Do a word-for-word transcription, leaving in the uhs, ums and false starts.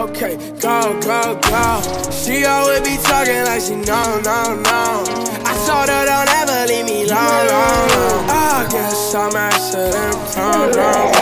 Okay, go, go, go. She always be talking like she know, no, no. I told her don't ever leave me long, long, long. I guess I'm accident, no, no.